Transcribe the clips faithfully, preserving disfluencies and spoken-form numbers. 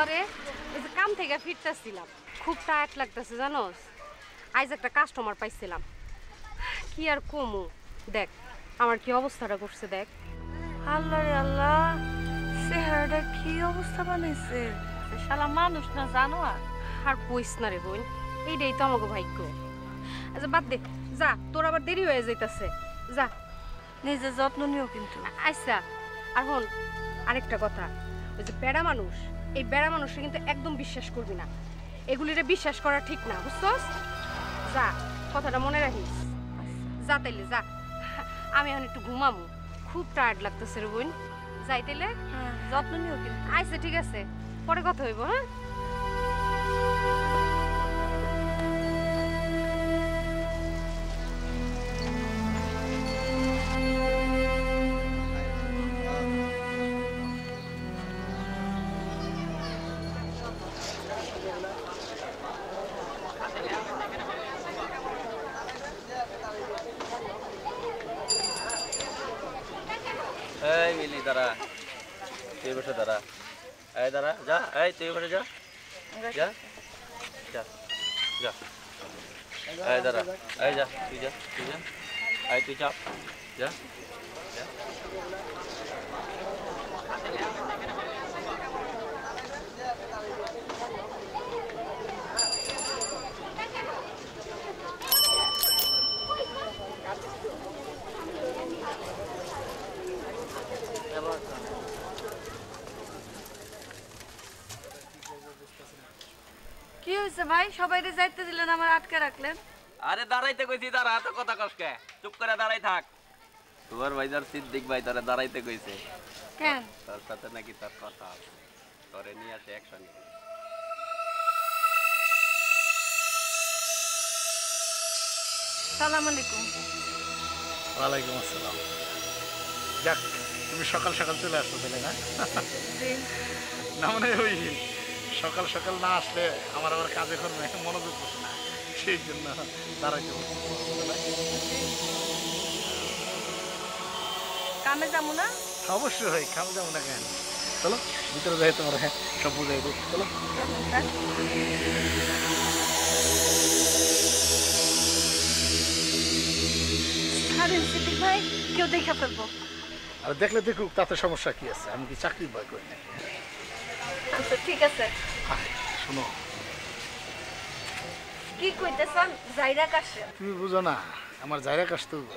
রে এই যে কাম থেকে ফিরতেছিলাম, খুব টায়ার্ড লাগতেছে জানোস। আজ একটা কাস্টমার পাইছিলাম, কি আর কমু, দেখ আমার কি অবস্থাটা করছে দেখ। আল্লাহ রে আল্লাহ, চেহারাটা কি অবস্থা বানাইছে। শালা মানুষ না জানো। আর কইস না রে বোন, এইটাই তো আমাকে ভাগ্য। আচ্ছা বাদ দে, যা তোর আবার দেরি হয়ে যাইতাছে, যা নিজের যত্ন নিও কিন্তু। আচ্ছা আর হন আরেকটা কথা, ওই যে বেড়া মানুষ, এই বেড়া মানুষকে কিন্তু একদম বিশ্বাস করবি না, এগুলিরে বিশ্বাস করা ঠিক না, বুঝছস? যা কথাটা মনে রাখিস, যা তাইলে যা। আমি এখন একটু ঘুমামু, খুব টায়ার্ড লাগতেছে রে বোন, যাই তাইলে। হ্যাঁ যত্ন নিও কিন্তু। আচ্ছা ঠিক আছে, পরে কথা হইব। হ্যাঁ এই মিলি দাঁড়া, তুই বসে দাঁড়া, এই দাঁড়া, যা, এই তুই বসে যা, যা যা যা, এই দাঁড়া, এই যা, তুই যা, তুই যা, এই তুই চাপ, যা যা। কি হয়েছে ভাই, সবাই যাইতে দিলেন, আমার আটকে রাখলেন? আরে দাঁড়াইতে কইছি, দাঁড়া, তো কথা কসকে, চুপ করে দাঁড়াই থাক। তোমার ভাইজার সিদ্দিক ভাই তোরে দাঁড়াইতে কইছে। কেন? তোর সাথে নাকি তোর কথা আছে, তোরে নিয়ে আসে একসঙ্গে। সালাম আলাইকুম। ওয়ালাইকুম আসসালাম। যাক, তুমি সকাল সকাল চলে আসছো তাহলে না? না মানে ওই সকাল সকাল না আসলে আমার আবার কাজে করবে মনোযোগ বসে না, সেই জন্য দাঁড়াইতে কামে যাবো না? অবশ্যই হয়, কামে যাবো না কেন? চলো ভিতরে যাই, তোমার হ্যাঁ সব বুঝাই দেবো, চলো। সিদ্দিক ভাই, কেউ দেখে ফেলবো। আর দেখলে দেখুক, তাতে সমস্যা কি আছে? আমি কি চাকরি ভয় করি না? আচ্ছা ঠিক আছে। শোনো, কি কইতেছেন? জাইরা কাছে তুমি বুঝো না, আমার জায়গা কাশ তো।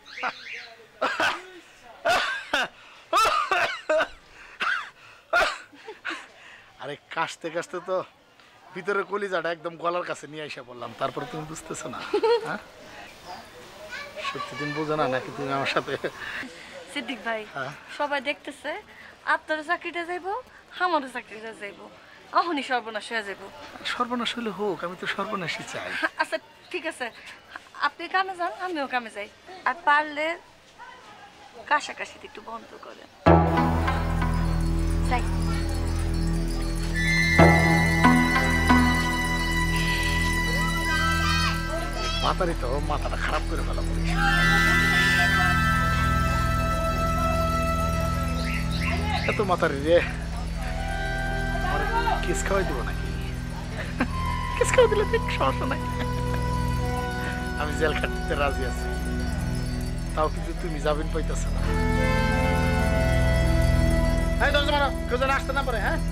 আরে কাশতে কাশতে তো ভিতরে কলিজাটা একদম গলার কাছে নিয়ে এসে পড়লাম, তারপরে তুমি বুঝতেছো না? হ্যাঁ সত্যি তুমি বোঝো না নাকি তুমি আমার সাথে? সিদ্দিক ভাই, সবাই দেখতেছে আপনার চাকরিটা যাইবো, আমারও চাকরিটা যাইবো, অহনি সর্বনাশ হয়ে যাইবো। সর্বনাশ হলে হোক, আমি তো সর্বনাশই চাই। আচ্ছা ঠিক আছে, আপনি কামে যান, আমিও কামে যাই। আর পারলে কাশাকাশিতে একটু বন্ধ করেন। যাই। মাথারই তো মাথাটা খারাপ করে ফেলা বলিস। এত মাথারি রে, কিস খাওয়াই দিব নাকি? কিস খাওয়াই দিলে সমস্যা নাই, আমি জেল খাটতে রাজি আছি। তাও কিন্তু তুমি যাবেন পাইতেছ না। হ্যাঁ দরজা মারো, কেউ যেন আসতে না পারে। হ্যাঁ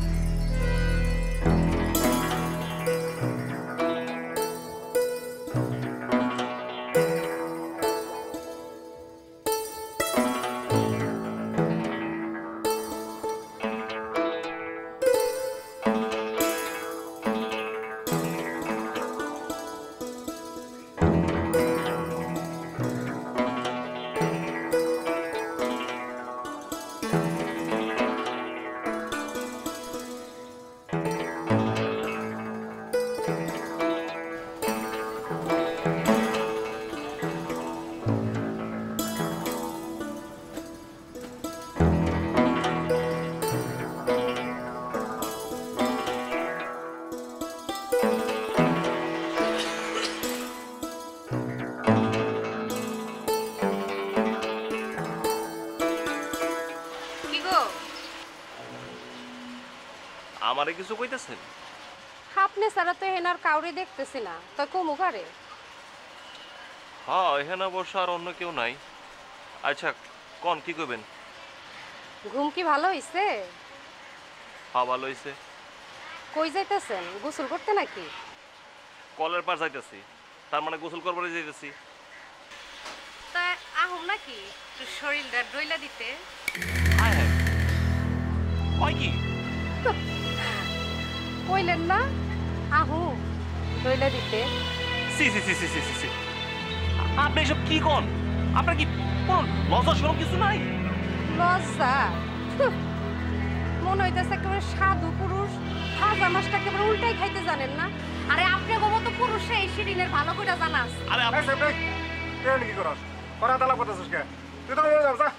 আমারে কিছু কইতেছেন? আপনি ছাড়া তো হেনার কাউরে দেখতেছি না, তো কমু ঘরে। হ্যাঁ, এখানে অবশ্য আর অন্য কেউ নাই। আচ্ছা কোন কি কইবেন? ঘুম কি ভালো হইছে? হ্যাঁ ভালো হইছে। কই যাইতেছেন? গোসল করতে নাকি? কলের পার যাইতেছি। তার মানে গোসল করবারে যাইতেছি। তা আহুম নাকি একটু শরীরটা ডইলা দিতে? হায় হায়, কয় কি? কইলেন না আহুম ডইলা দিতে? সি সি সি সি সি সি সি আপনি এসব কি কোন? আপনার কি কোন লজ্জা শরম কিছু নাই? লজ্জা? হুঁ, মনে হইতেছে একেবারে সাধু পুরুষ ভাজা মাছটা একেবারে উল্টাই খাইতে জানেন না। আরে আপনি মতো পুরুষে এই শিরিনের ভালো করে জানাস। আরে আপনি কি করাস? করা দালা করতেছিস কে? তুই তো যাও যা।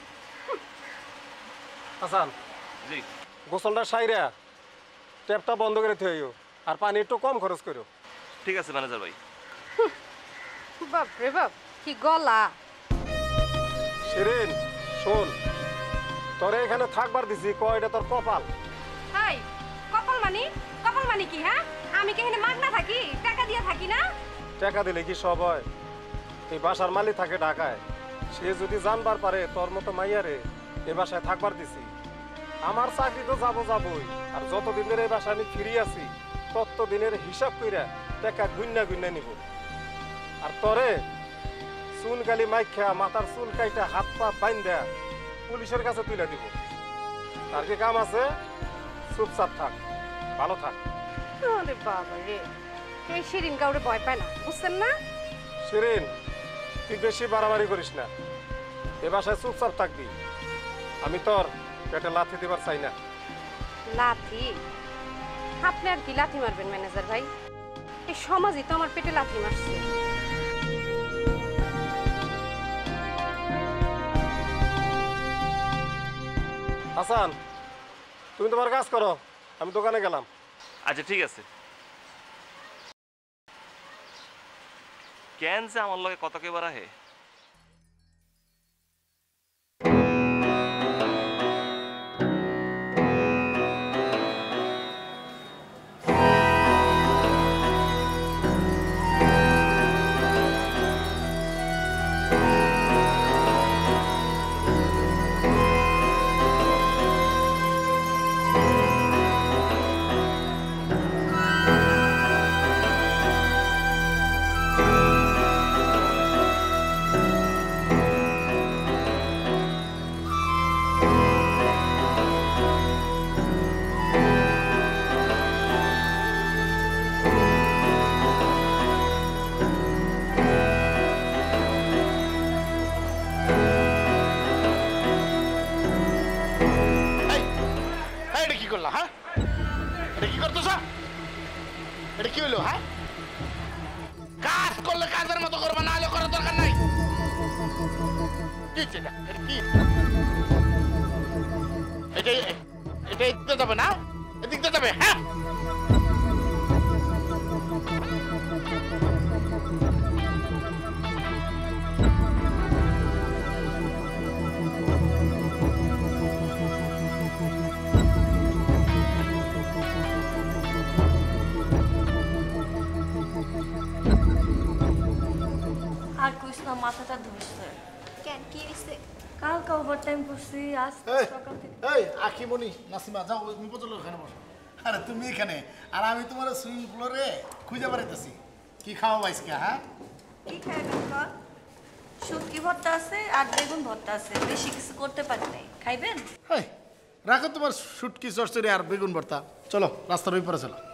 হাসান, জি গোসলটা সাইরা ট্যাপটা বন্ধ করে থইও আর পানি একটু কম খরচ করো। ঠিক আছে ম্যানেজার ভাই। বাপ রে বাপ, কি গলা! শিরিন শোন, তোরে এখানে থাকবার দিছি, কয়টা তোর কপাল। হাই, কপাল মানি? কপাল মানি কি? হ্যাঁ, আমি কি এখানে মাগনা থাকি? টাকা দিয়ে থাকি না? টাকা দিলে কি সব হয়? এই বাসার মালিক থাকে ঢাকায়, সে যদি জানবার পারে তোর মতো মাইয়ারে এ বাসায় থাকবার দিছি, আমার চাকরি তো যাবো যাবই। আর যতদিন ধরে এই বাসায় আমি ফিরি আছি তত দিনের হিসাব কইরা টাকা গুন্না গুন্না নিব। আর তরে চুল গালি মাইখা মাথার চুল কাইটা হাত পা বাইন্ধা পুলিশের কাছে তুলে দিব। তার কি কাম আছে? চুপচাপ থাক, ভালো থাক। আরে বাবা রে, এই শিরিন কাউরে ভয় পায় না, বুঝছেন না? শিরিন, তুই বেশি বাড়াবাড়ি করিস না, এ বাসায় চুপচাপ থাকবি। আমি তোর পেটে লাথি দিবার চাই না। লাথি? আপনি আর কি লাথি মারবেন ম্যানেজার ভাই? এই সমাজই তো আমার পেটে লাথি মারছে। হাসান, তুমি তোমার কাজ করো, আমি দোকানে গেলাম। আচ্ছা ঠিক আছে। কেন যে আমার লগে কত কে বাড়া হে? এটা কি হলো? হ্যাঁ, কাজ করলে কাজের মতো করবা, না হলে করার দরকার নাই। এটা এটা এদিকে যাবে না, এদিকে যাবে। হ্যাঁ, আর কইস না, মাথাটা ধরছে। কেন কি হইছে? কালকে ওভার টাইম করছি, আজ সকাল থেকে। এই আখিমণি, নাসিমা, যাও ওই মুপতল ওখানে বসো। আরে তুমি এখানে, আর আমি তোমার সুইমিং পুলে খুঁজে বেড়াইতেছি। কি খাওয়া পাইছি? হ্যাঁ, কি খাইবেন কর? শুটকি ভর্তা আছে আর বেগুন ভর্তা আছে, বেশি কিছু করতে পারি নাই। খাইবেন? এই রাখো তোমার শুটকি চচ্চড়ি আর বেগুন ভর্তা। চলো রাস্তার ওই পারে চলো।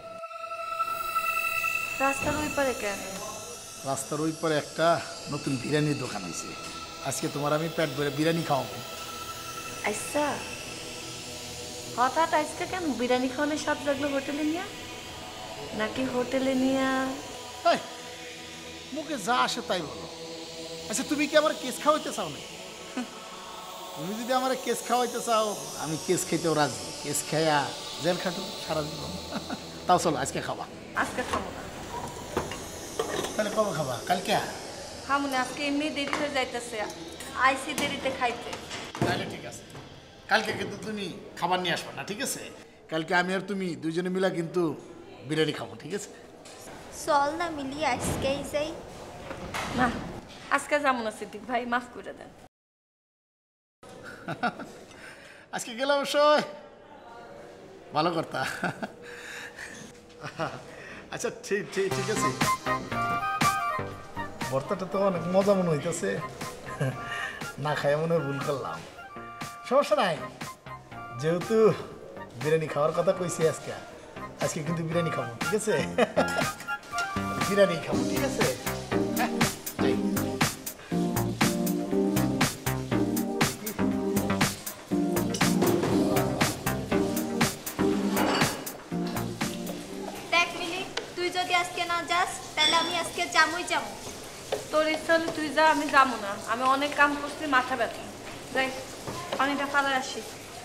রাস্তার ওই পারে কেন? রাস্তার ওই পারে একটা নতুন বিরিয়ানির দোকান হয়েছে, আজকে তোমার আমি পেট ভরে বিরিয়ানি খাওয়াবো। আচ্ছা, হঠাৎ আজকে কেন বিরিয়ানি খাওয়ানোর স্বাদ লাগলো হোটেলে নিয়ে? নাকি হোটেলে নিয়ে? এই মুখে যা আসে তাই বলো। আচ্ছা তুমি কি আমার কেস খাওয়াইতে চাও না? তুমি যদি আমার কেস খাওয়াইতে চাও, আমি কেস খাইতেও রাজি। কেস খাইয়া জেল খাটো সারা জীবন। তাও চলো আজকে খাবা। আজকে খাবো না। তাহলে কবে খাবা? কালকে? খাবো না, আজকে এমনি দেরি হয়ে যাইতেছে, আইসি দেরিতে খাইতে। তাহলে ঠিক আছে, কালকে কিন্তু তুমি খাবার নিয়ে আসবে না, ঠিক আছে? কালকে আমি আর তুমি দুইজনে মিলা কিন্তু বিরিয়ানি খাবো, ঠিক আছে? চল না মিলি আজকেই যাই। না আজকে যাবো না সিদ্দিক ভাই, মাফ করে দেন। আজকে গেলাম অবশ্যই ভালো করতা। আচ্ছা ঠিক ঠিক ঠিক আছে। ভর্তাটা তো অনেক মজা মনে হইতেছে, না খাই মনে হয় ভুল করলাম। সমস্যা নাই, যেহেতু বিরিয়ানি খাওয়ার কথা কইছি আজকে, আজকে কিন্তু বিরিয়ানি খাবো, ঠিক আছে? বিরিয়ানি খাবো, ঠিক আছে? হ্যাঁ, যাই। দেখ মিলি, তুই যদি আজকে না যাস তাহলে আমি আজকে জামুই যাবো। তোর ইচ্ছা হলে তুই যা, আমি যাবো না। আমি অনেক কাম করছি, মাথা ব্যথা। যাই পানিটা ফালাই আসি।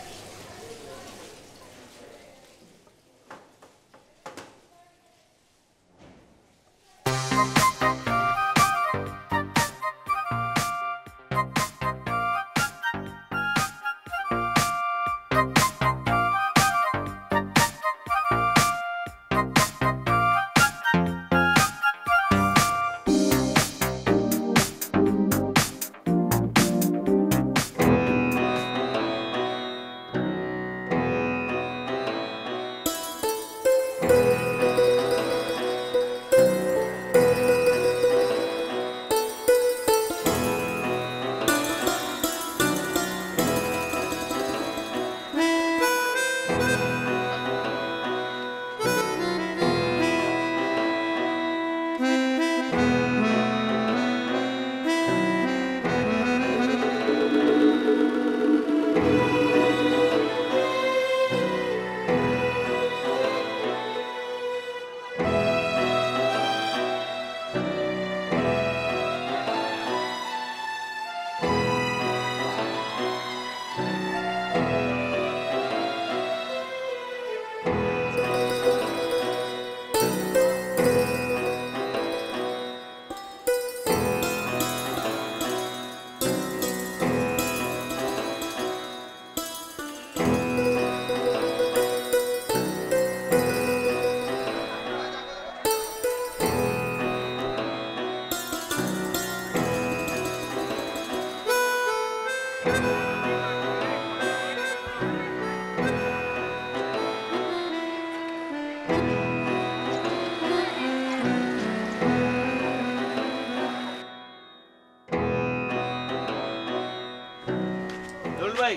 ভাই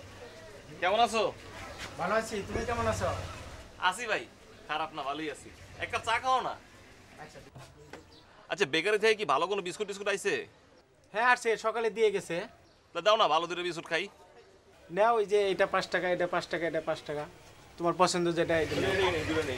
কেমন আছো? ভালো আছি, তুমি কেমন আছো? আছি ভাই, খারাপ না, ভালোই আছি। এক কাপ চা খাও না? আচ্ছা বেকারি থেকে কি ভালো কোনো বিস্কুট টিস্কুট আইছে? হ্যাঁ আসছে, সকালে দিয়ে গেছে। তা দাও না, ভালো দুটো বিস্কুট খাই। নাও, ওই যে এটা পাঁচ টাকা, এটা পাঁচ টাকা, এটা পাঁচ টাকা, তোমার পছন্দ যেটা এটা নাও। নেই নেই দূরে নেই।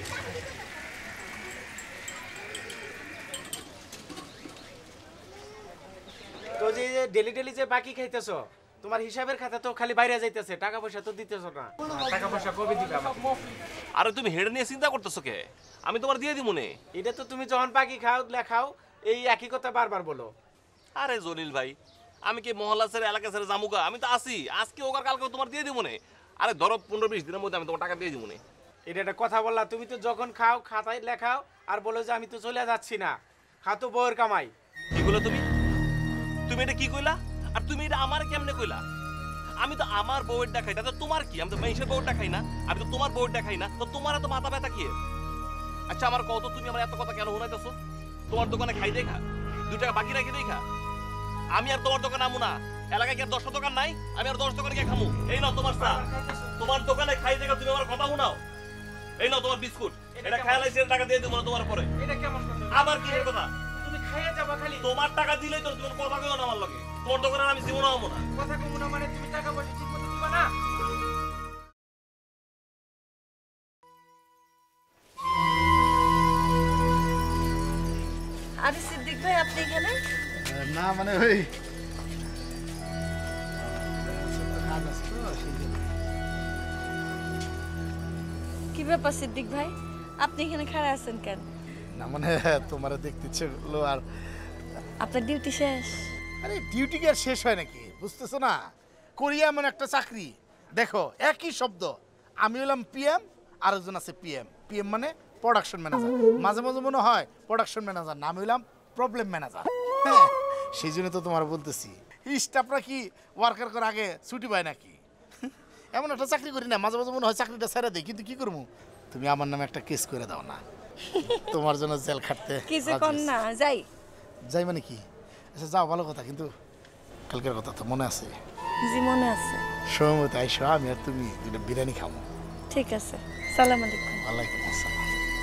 তো যে ডেলি ডেলি যে বাকি খাইতেছো, তোমার হিসাবের খাতা তো খালি বাইরে যাইতেছে, টাকা পয়সা তো দিতেছো না। টাকা পয়সা কবে দিবে আমাকে? আরে তুমি হেড নিয়ে চিন্তা করতেছো কে? আমি তোমার দিয়ে দিব মনে। এটা তো তুমি যখন বাকি খাও লেখাও এই একই কথা বারবার বলো। আরে জলিল ভাই, আমি কি মহল্লা ছেড়ে এলাকা ছেড়ে জামুকা? আমি তো আসি, আজকে ওকার কালকে তোমার দিয়ে দিব মনে। আরে ধরো পনেরো বিশ দিনের মধ্যে আমি তোমার টাকা দিয়ে দিব মনে। এটা একটা কথা বললা, তুমি তো যখন খাও খাতায় লেখাও আর বলো যে আমি তো চলে যাচ্ছি না, খাতো বউয়ের কামাই। কি কইলা তুমি? তুমি এটা কি কইলা? আর তুমি এটা আমার কেমনে কইলা? আমি তো আমার বউয়েরটা খাই, তাতে তোমার কি? আমি তো মেয়ের বউয়েরটা খাই না, আমি তো তোমার বউয়েরটা খাই না, তো তোমার এত মাথা ব্যথা কি? আচ্ছা আমার কত, তুমি আমার এত কথা কেন শোনাইতেছো? তোমার দোকানে খাই দেখা, দু টাকা বাকি রাখি দেখা। আমি আর তোমার দোকানে আমু না, এলাকায় কি আর দশটা দোকান নাই? আমি আর দশ দোকানে গিয়ে খামু। এই নাও তোমার চা, তোমার দোকানে খাই দেখা তুমি আমার কথা শোনাও। এই নাও তোমার বিস্কুট, এটা খাই লাইছি, টাকা দিয়ে দেবো না তোমার পরে। এটা কেমন কথা? আবার কি এর কথা? তুমি খাইয়ে যাবা খালি। তোমার টাকা দিলেই তো তোমার কথা কইও না আমার লগে। তোমার দোকানে আমি জীবনও আমু না। কথা কমু না মানে তুমি টাকা পয়সা ঠিক মতো দিবা না? আরে সিদ্দিক ভাই আপনি এখানে? না মানে ওই কি ব্যাপার সিদ্দিক ভাই, আপনি এখানে খাড়া আছেন কেন? না মানে তোমার দেখতে ইচ্ছে করলো। আর আপনার ডিউটি শেষ? আরে ডিউটি কি আর শেষ হয় নাকি, বুঝতেছো না? করি এমন একটা চাকরি, দেখো একই শব্দ, আমি হলাম পিএম আরেকজন আছে পিএম। পিএম মানে প্রোডাকশন ম্যানেজার। মাঝে মাঝে মনে হয় প্রোডাকশন ম্যানেজার নাম হইলাম প্রবলেম ম্যানেজার। হ্যাঁ, সেই জন্য তো তোমার বলতেছি স্টাফরা কি ওয়ার্কার করার আগে ছুটি পায় নাকি? এমন একটা চাকরি করি না, মাঝে মাঝে মনে হয় চাকরিটা ছেড়ে দেয়, কিন্তু কি করবো, তুমি আমার নামে একটা কেস করে দাও না, তোমার জন্য জেল খাটতে কিছু কর না, যাই যাই মানে কি? আচ্ছা যাও, ভালো কথা, কিন্তু কালকের কথা তো মনে আছে? জি মনে আছে। সময় মতো আইসো, আমি আর তুমি দুটো বিরিয়ানি খাবো। ঠিক আছে, সালাম আলাইকুম। ওয়ালাইকুম আসসালাম।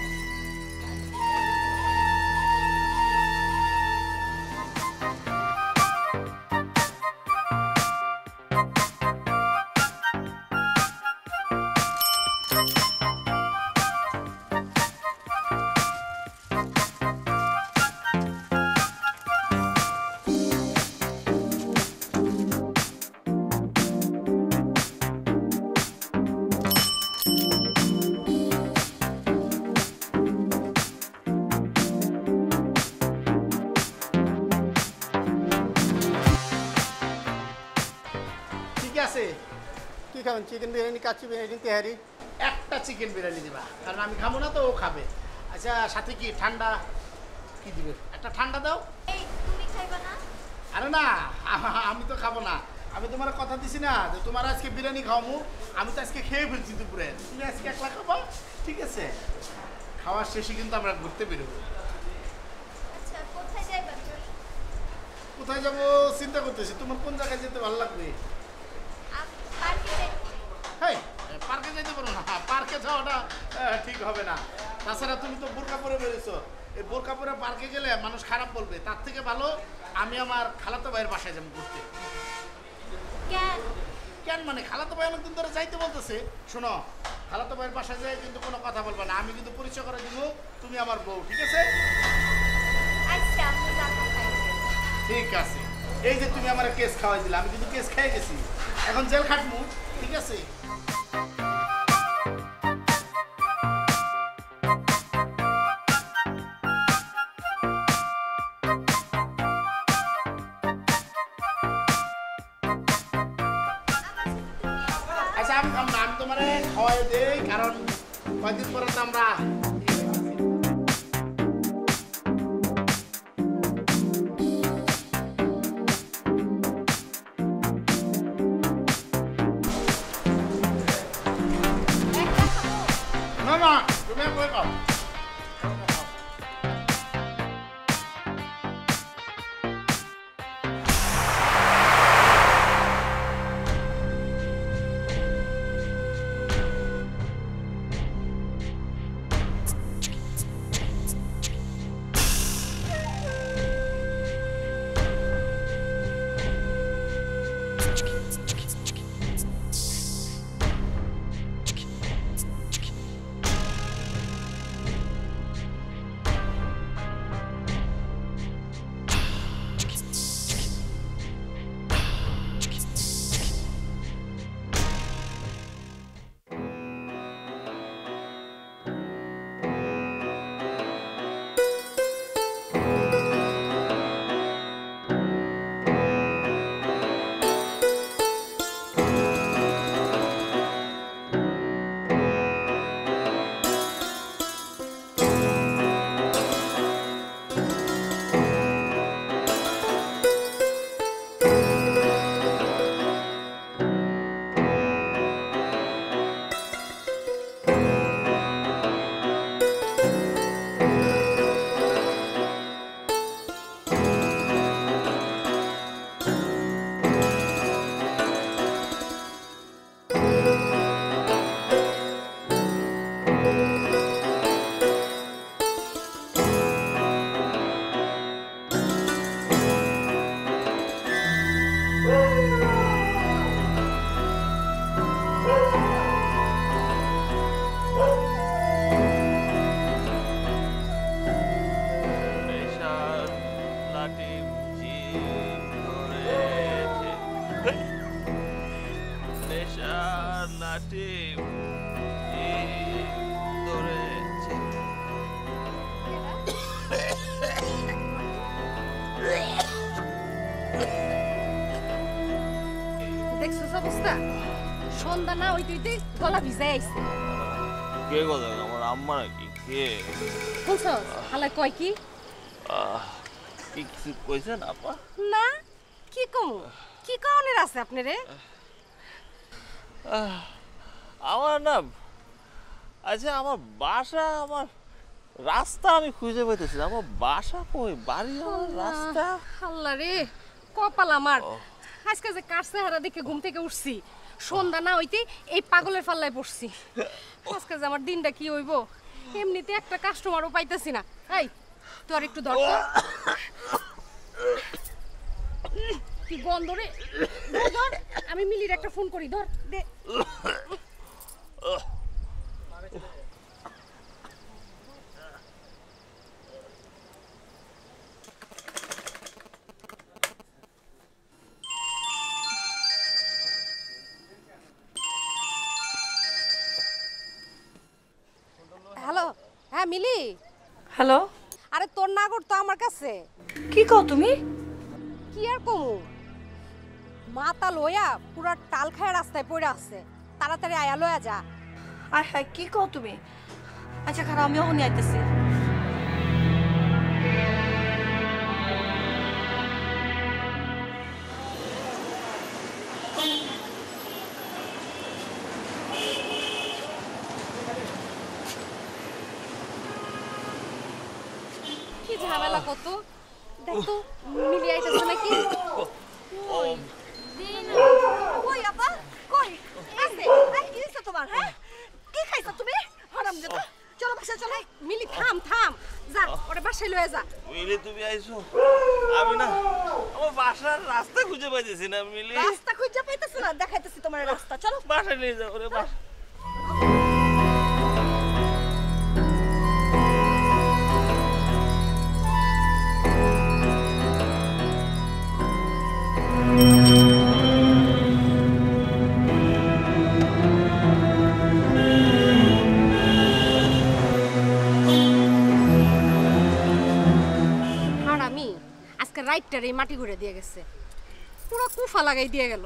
কি খাবেন? চিকেন বিরিয়ানি, কাচ্চি বিরিয়ানি, তেহারি? একটা চিকেন বিরিয়ানি দিবা, কারণ আমি খাবো না তো ও খাবে। আচ্ছা সাথে কি ঠান্ডা কি দিবে? একটা ঠান্ডা দাও। এই তুমি খাইবা না? আরে না, আ- আমি তো খাবো না। আমি তোমার কথা দিছি না যে তোমার আজকে বিরিয়ানি খাওয়াবো। আমি তো আজকে খেয়ে ফেলছি দুপুরে, তুমি আজকে একলা খাবো, ঠিক আছে? খাওয়ার শেষে কিন্তু আমরা ঘুরতে বেরোবো। আচ্ছা কোথায় যাইবা? কোথায় যাবো চিন্তা করতেছি, তোমার কোন জায়গায় যেতে ভালো লাগবে? আমি পার্কে যাই। হ্যাঁ, পার্কে যেতে পারো না, পার্কে যাওয়াটা আহ, ঠিক হবে না। তাছাড়া তুমি তো বোরকা পরে বেরিয়েছো, এই বোরকা পরে পার্কে গেলে মানুষ খারাপ বলবে। তার থেকে ভালো আমি আমার খালাতো ভাইয়ের বাসায় যাবো ঘুরতে। কেন? কেন মানে খালাতো ভাই অনেকদিন ধরে যাইতে বলতেছে। শোনো, খালাতো ভাইয়ের বাসায় যাই কিন্তু কোনো কথা বলবে না, আমি কিন্তু পরিচয় করে দিব তুমি আমার বউ, ঠিক আছে? আচ্ছা আমি যাবো। ঠিক আছে। এই যে তুমি আমার কেস খাওয়াই দিলে, আমি কিন্তু কেস খেয়ে গেছি, এখন জেল খাটমু, ঠিক আছে? আচ্ছা আমি খাম না, আমি তোমার খাওয়াই দেই, কারণ কয়েকদিন পরে তো আমরা না না তুমি একবার খাও। দেখছিস অবস্থা? সন্ধ্যা না হইতে হইতে গলা ভিজাই আইছে। কে কথা আমার আম্মা নাকি কে শুনছস হালাই কয় কি আহ, কি কিছু কইছেন আপা না কি কম কি কারণের আছে আপনি রে আহ, আমার না আচ্ছা আমার বাসা আমার রাস্তা আমি খুঁজে পাইতেছি না। আমার বাসা কই বাড়ি আমার রাস্তা আল্লাহ রে কপাল আমার আজকে যে কার চেহারা দেখে ঘুম থেকে উঠছি সন্ধ্যা না হইতে এই পাগলের পাল্লায় পড়ছি আজকে যে আমার দিনটা কি হইব এমনিতে একটা কাস্টমারও পাইতেছি না এই তুই আর একটু ধর তো। কি গন্ধ রে ধর, ধর আমি মিলির একটা ফোন করি ধর দে হ্যালো হ্যাঁ মিলি হ্যালো আরে তোর নাগর তো আমার কাছে কি কও তুমি কি আর কমু মাতা লইয়া পুরা টাল খায় রাস্তায় পড়ে আছে তাড়াতাড়ি আয়া লইয়া যা আয় হায় কি কও তুমি আচ্ছা খারাপ আমি ওখানে আইতেছি কি ঝামেলা কত দেখ তো মিলি আইতেছে নাকি কই আপা কই আছে আই কি হইছে তোমার হ্যাঁ কি খাইছো তুমি হারামজাদা চলো বাসা চলো মিলি থাম থাম যা ওরে বাসায় লইয়া যা মিলি তুমি আইছো আমি না আমার বাসার রাস্তা খুঁজে পাইতেছি না মিলি রাস্তা খুঁজে পাইতেছ না দেখাইতেছি তোমার রাস্তা চলো বাসায় নিয়ে যাও রে বাসা আর আমি আজকে রাইটটার এই মাটি ঘুরে দিয়ে গেছে পুরো কুফা লাগাই দিয়ে গেল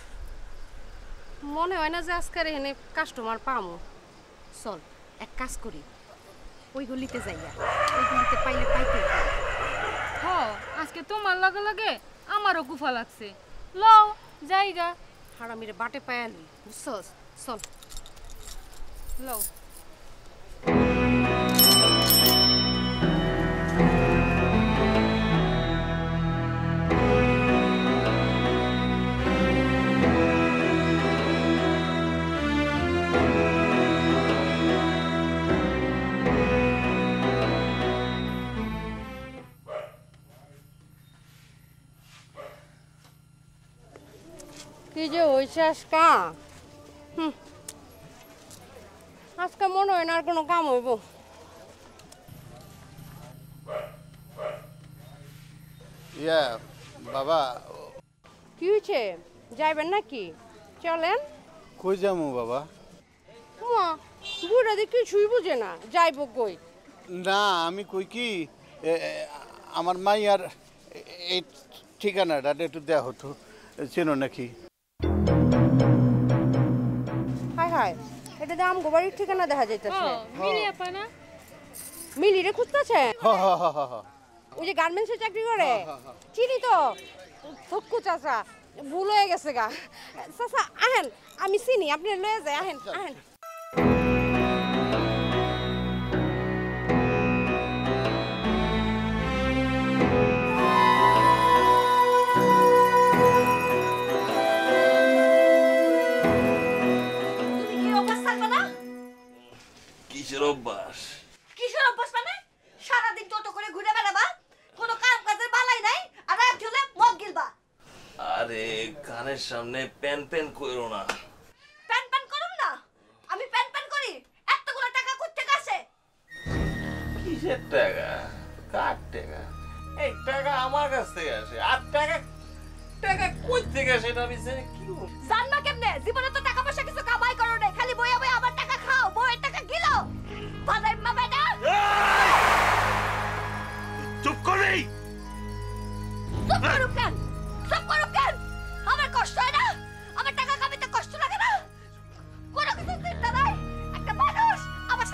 মনে হয় না যে আজকের এখানে কাস্টমার পামো চল এক কাজ করি ওই গলিতে যাইয়া ওই গলিতে পাইলে পাইতে হ আজকে তোমার লগে লগে আমারও কুফা লাগছে লও জায়গা হারামিরে বাটে পায়ালি বুঝছস চল লও কি যে হয়েছে আজকা হুম আজকে মনে হয় না আর কোনো কাম হইব ইয়া বাবা কি হয়েছে যাইবেন নাকি চলেন কই যামু বাবা মা বুড়া দিয়ে কিছুই বুঝে না যাইব কই না আমি কই কি এ, এ, আমার মাইয়ার এই ঠিকানাটা একটু দেওয়া হতো চেনো নাকি হাই হাই এটা দাম গোবাড়ির ঠিকানা দেখা যাইতেছে মিলি আপা না মিলি রে খুঁজতেছে হ হ হ হ হ। ওই যে গার্মেন্টসে চাকরি করে চিনি তো থক্কু চাচা ভুল হয়ে গেছে গা চাচা আহেন আমি চিনি আপনি লয়ে যায় আহেন আহেন তুমি কি অভ্যাস থাকবে না কিসের অভ্যাস কিসের অভ্যাস মানে সারাদিন টোটো করে ঘুরে বেড়াবা কোনো কাম কাজের বালাই নাই আর রাত হলে মদ গিলবা আরে কানের সামনে প্যান প্যান করো না প্যান প্যান করুম না আমি প্যান প্যান করি এতগুলো টাকা কই থেকে আসে কিসের টাকা কার টাকা এই টাকা আমার কাছ থেকে আসে আর টাকা টাকা কই থেকে আসে এটা আমি জানি কি বলবো? জানবা কেমনে জীবনে তো টাকা পয়সা কিছু কামাই করো নাই খালি বইয়া বইয়া আমার টাকা খাও বইয়ের টাকা গিলো ভালাই মা বেটা চুপ করে চুপ করো কেন চুপ করো কেন আমার কষ্ট হয় না আমার টাকা কামাইতে কষ্ট লাগে না কোনো কিছু চিন্তা নাই একটা মানুষ আমার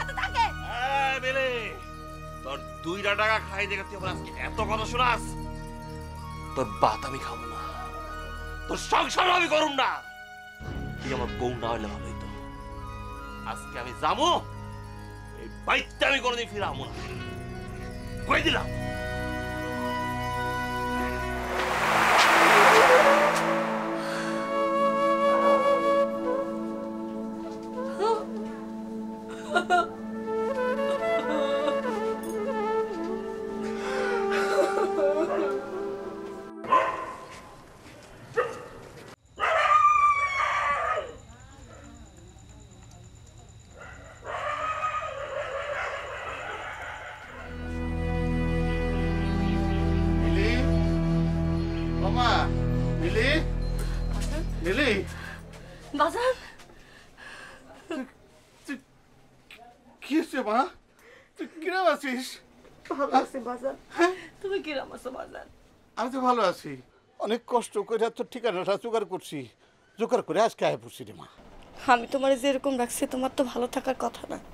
টাকা খাই দেখে তুই আমার আজকে এত কথা শোনাস? তোর বাত আমি খাবো না, তোর সংসার আমি করুম না। তুই আমার বউ না হইলে ভালো হইতো। আজকে আমি যাবো, এই বাইকটা আমি কোনোদিন ফিরে আমো না, কই দিলাম। বাজান কি হচ্ছে মা? তুই কিরম আছিস? ভালো আছি বাজান। তুমি কিরম আছো বাজান? আমি তো ভালো আছি। অনেক কষ্ট করে তোর ঠিকানাটা জোগাড় করছি, জোগাড় করে আজকে আয় পড়ছি রে মা। আমি তোমার যেরকম রাখছি তোমার তো ভালো থাকার কথা না।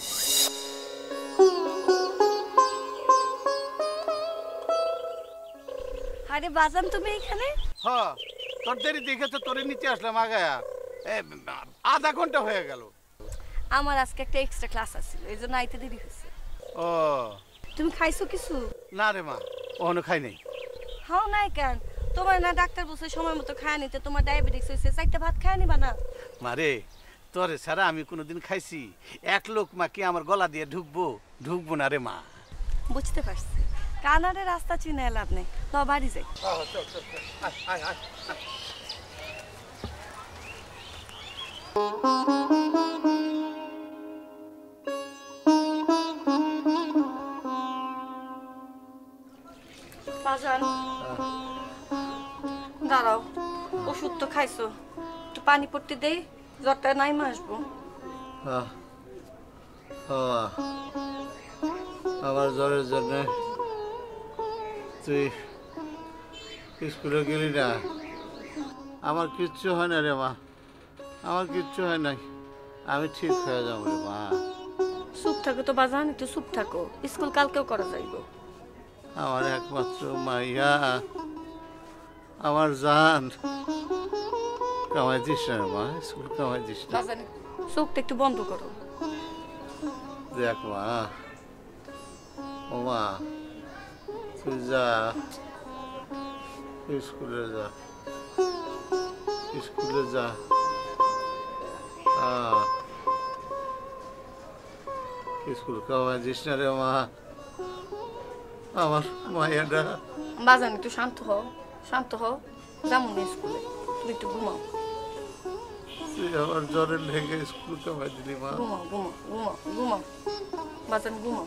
আরে বাজান তুমি এখানে? হ্যাঁ, তোর দেরি দেখেছো, তোরে নিতে আসলাম আগায়া। আধা ঘন্টা হয়ে গেল। আমার আজকে একটা এক্সট্রা ক্লাস আছিল, এই জন্য আইতে দেরি হয়েছে। ও তুমি খাইছো কিছু? না রে মা, ওখানে খাই নাই। হ্যাঁ নাই কেন? তোমার না ডাক্তার বলছে সময় মতো খায় নিতে, তোমার ডায়াবেটিস হয়েছে, চারটা ভাত খায় নিবা না? মারে তোরে ছাড়া আমি কোনোদিন খাইছি? এক লোক মা কি আমার গলা দিয়ে ঢুকবো? ঢুকবো না রে মা। বুঝতে পারছি, কানাডের রাস্তা চিনে লাভ নেই, তো বাড়ি যাই। বাজান দাঁড়াও, ওষুধ তো খাইছো, একটু পানি পড়তে দেই, জ্বরটা নাইমা আসবো। আমার জ্বরের জন্য তুই স্কুলে গেলি না? আমার কিচ্ছু হয় না রে মা, আমার কিচ্ছু হয় নাই, আমি ঠিক হয়ে যাবো রে মা। চুপ থাকো তো বাজান, একটু চুপ থাকো, স্কুল কালকেও করা যাইব। আমার একমাত্র মাইয়া, আমার জান, কামাই দিস না মা, স্কুল কামাই দিস না। বাজান চোখটা একটু বন্ধ করো। দেখ মা, ও মা তুই যা, স্কুলে যা, স্কুলে যা। স্কুল কামাই দিস না রে মা, আমার মায়েরা। বাজান একটু শান্ত হও, শান্ত হও, যেমন স্কুলে তুমি একটু ঘুমাও। তুই আমার জ্বরের লেগে স্কুল কামাই দিলি মা। ঘুমাও ঘুমাও ঘুমাও ঘুমাও বাজান, ঘুমাও।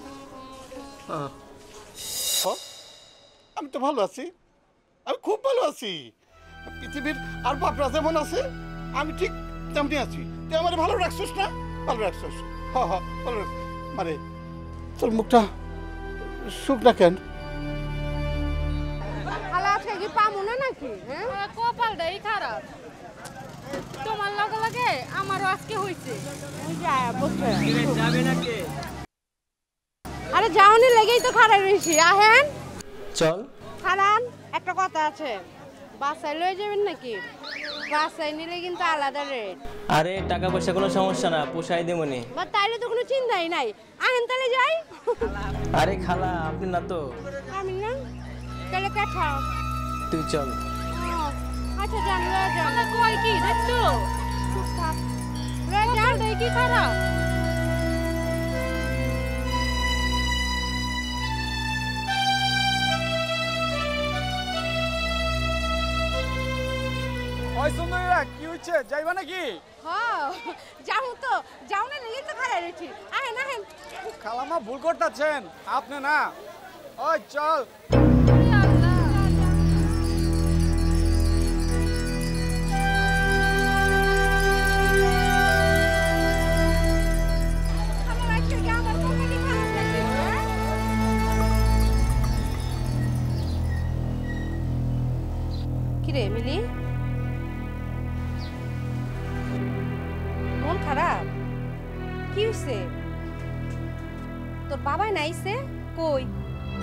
আমি তো ভালো আছি, আমি খুব ভালো আছি। পৃথিবীর আর বাপরা যেমন আছে আমি ঠিক তেমনি আছি। তুই আমার ভালো রাখছিস না? ভালো রাখছিস। হ হ ভালো রাখ। মানে তোর মুখটা শুকনা কেন? খালা আজকে কি পামু না নাকি? হ্যাঁ কপালটাই খারাপ, তোমার লগে লগে আমারও আজকে হয়েছে। আরে যাওনি লেগেই তো খারাপ রয়েছি। আহেন চল খারান, একটা কথা আছে, বাসায় লয়ে যাবেন নাকি? বাসায় নিলে কিন্তু আলাদা রেট। আরে টাকা পয়সা কোনো সমস্যা না, পোষাই দেবনি। বা তাইলে তো কোনো চিন্তাই নাই। আহেন তাহলে যাই। আরে খালা আপনি না তো। আমি না, তাহলে কাঠা তুই চল। আচ্ছা যান, লয়ে যান। কই কি দেখছো? লয়ে যান, কি খারাপ? ওই সুন্দরীরা কি হচ্ছে, যাইবা নাকি? হ্যাঁ যাও তো, যাও না লেগেই তো খারাপ রয়েছি। আহেন আহেন। খালামা ভুল করতেছেন আপনি না। ওই চল। কিরে মিলি, মন খারাপ? কি হয়েছে? তোর বাবাই নাইছে? কই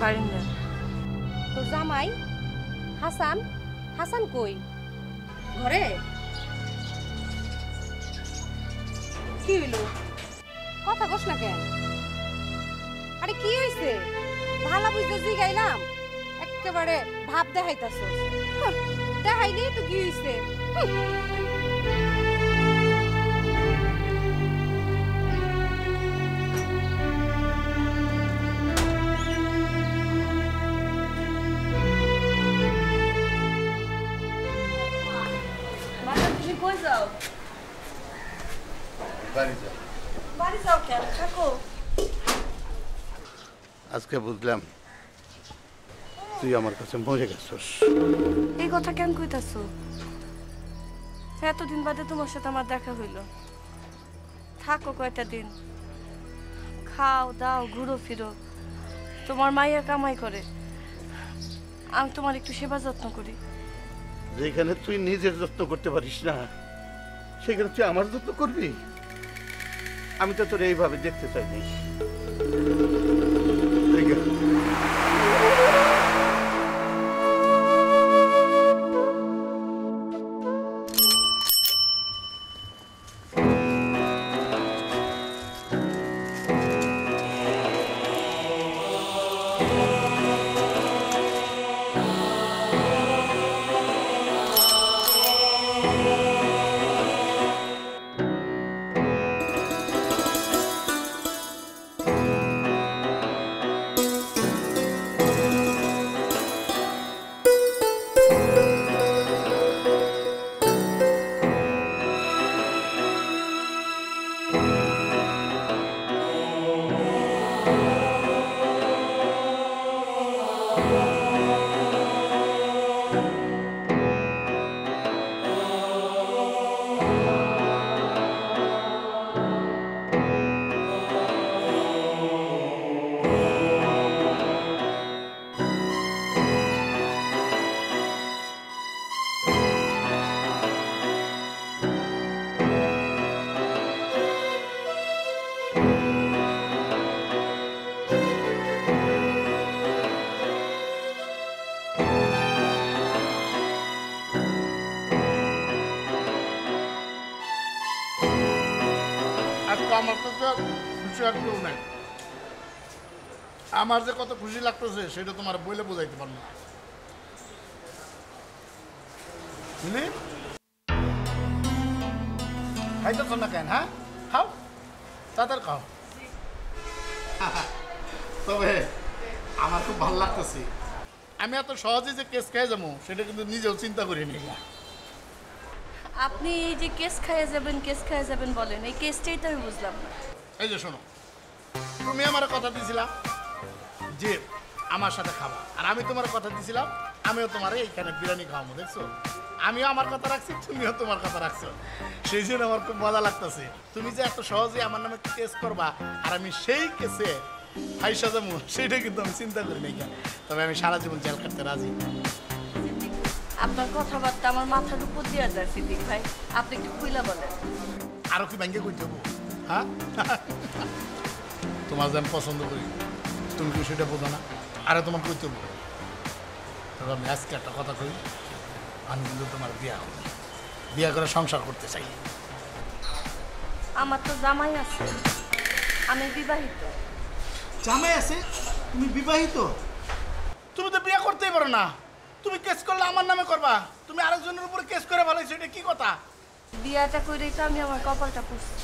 বারিন্দা। তো জামাই হাসান হাসান কই ঘরে? কি হইল কথা কস না কেন? আরে কি হইছে ভালো বুঝতে জিগাইলাম একেবারে ভাব দেখাইতাছ। দেখাইলি তো কি হইছে? তুমি কই যাও? বাড়ি যাও। বাড়ি যাও কেন? থাকো। আজকে বুঝলাম তুই আমার কাছে মরে গেছস। এই কথা কেন কইতাছো? এতদিন বাদে তোমার সাথে আমার দেখা হইল। থাকো কয়টা দিন, খাও দাও ঘুরো ফিরো। তোমার মাইয়া কামাই করে, আমি তোমার একটু সেবা যত্ন করি। যেখানে তুই নিজের যত্ন করতে পারিস না সেখানে তুই আমার যত্ন করবি? আমি তো তোর এইভাবে দেখতে চাইনি। আমার তো খুশি আর কেউ নাই। আমার যে কত খুশি লাগতেছে সেটা তোমার বইলে বোঝাইতে পারবো না। বুঝলি? খাইতেছ না কেন? হ্যাঁ খাও, তাদের খাও। তবে আমার খুব ভালো লাগতেছে। আমি এত সহজে যে কেস খেয়ে যাবো সেটা কিন্তু নিজেও চিন্তা করি নি। আপনি এই যে কেস খাইয়ে যাবেন কেস খাইয়ে যাবেন বলেন, এই কেসটাই তো আমি বুঝলাম না। এই যে শোনো, তুমি আমার কথা দিয়েছিলাম যে আমার সাথে খাবা, আর আমি তোমার কথা দিয়েছিলাম আমিও তোমার এইখানে বিরিয়ানি খাওয়াবো। দেখছো, আমিও আমার কথা রাখছি, তুমিও তোমার কথা রাখছো। সেই জন্য আমার খুব মজা লাগতেছে। তুমি যে এত সহজে আমার নামে কেস করবা আর আমি সেই কেসে ফাইসা যাবো সেইটা কিন্তু আমি চিন্তা করি না এখানে। তবে আমি সারা জীবন জেল কাটতে রাজি। আপনার কথাবার্তা আমার মাথার উপর দিয়ে যায় সিদ্দিক ভাই, আপনি একটু খুইলা বলেন। আরো কি ব্যাংকে কই দেবো? হ্যাঁ, তোমার যে আমি পছন্দ করি তুমি কি সেটা বোঝো না? আরে তোমার কই দেবো? তবে আমি আজকে একটা কথা কই, আমি কিন্তু তোমার বিয়া করি, বিয়া করে সংসার করতে চাই। আমার তো জামাই আছে, আমি বিবাহিত। জামাই আছে? তুমি বিবাহিত? তুমি তো বিয়ে করতেই পারো না। তুমি কেস করলে আমার নামে করবা, তুমি আরেকজনের উপরে কেস করে ভালোইছো, এটা কি কথা? বিয়াটা কইরেই তো আমি আমার কপালটা পুষছি।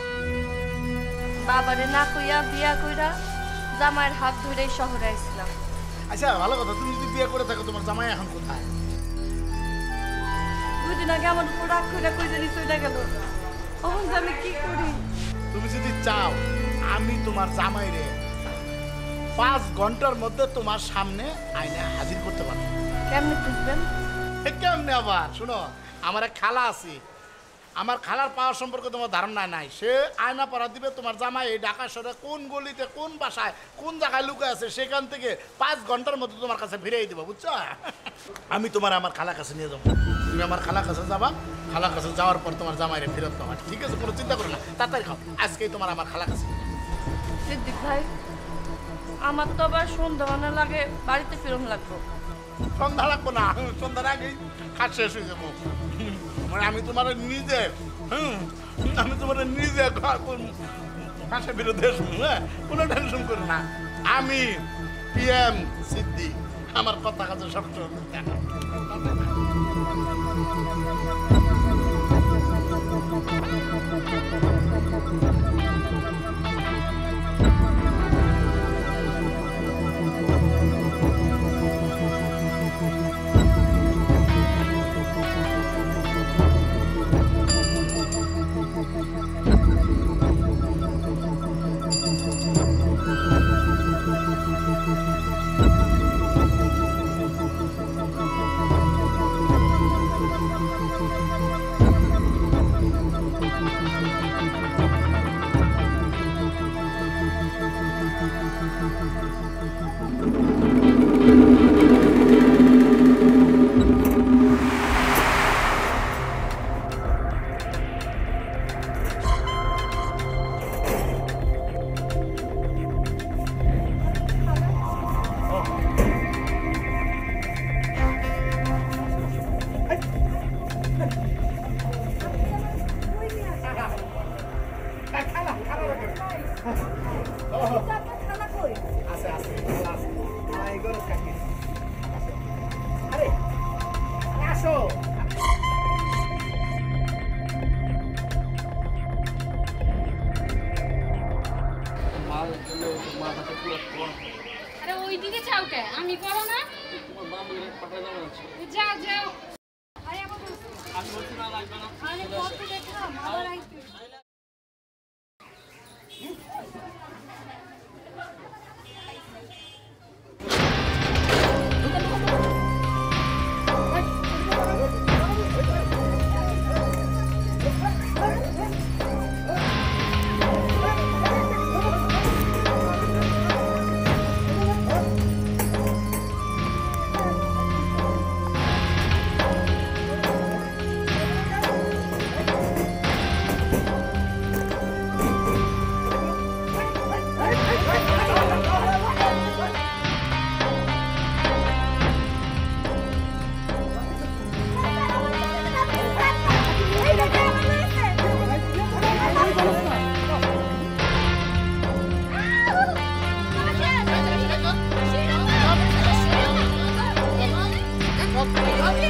বাবারে না কইয়া বিয়া কইরা জামাইয়ের হাত ধরেই শহরে আইছিলাম। আচ্ছা ভালো কথা, তুমি যদি বিয়ে করে থাকো তোমার জামাই এখন কোথায়? দুই দিন আগে আমার উপর রাগ কইরা কই জানি চলে গেল। এখন যে আমি কি করি? তুমি যদি চাও আমি তোমার জামাইরে পাঁচ ঘন্টার মধ্যে তোমার সামনে আইনে হাজির করতে পারবো। কেমনে বুঝবেন? কেমনে আবার? শুনো, আমার এক খালা আছে, আমার খালার পাওয়ার সম্পর্কে তোমার ধারণা নাই। সে আয়না পড়া দিবে তোমার জামাই এই ঢাকা শহরে কোন গলিতে কোন বাসায় কোন জায়গায় লুকায় আছে, সেখান থেকে পাঁচ ঘন্টার মধ্যে তোমার কাছে ফিরিয়ে দিব, বুঝছো? আমি তোমার আমার খালার কাছে নিয়ে যাবো, তুমি আমার খালার কাছে যাবা, খালার কাছে যাওয়ার পর তোমার জামাইরে ফেরত পাবা। ঠিক আছে, কোনো চিন্তা করো না, তাড়াতাড়ি খাও, আজকেই তোমার আমার খালার কাছে। সিদ্দিক ভাই, আমার তো আবার সন্ধ্যা লাগে বাড়িতে ফেরম লাগবো। সন্ধ্যা লাগবো না, সন্ধ্যার আগেই কাজ শেষ হয়ে যাবো। মানে আমি তোমার নিজে হুম আমি তোমার নিজে কাছের বিরুদ্ধে শুনবো, হ্যাঁ কোনো টেনশন করো না। আমি পিএম সিদ্ধি, আমার কথা কাছে সবসময় আরে ওইদিকে যাও কে? আমি করো না? যাও যাও। আরে আমার আমি বলছি না লাগবে না। আরে কত দেখলাম আবার আইতে।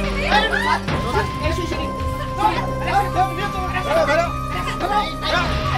Come on!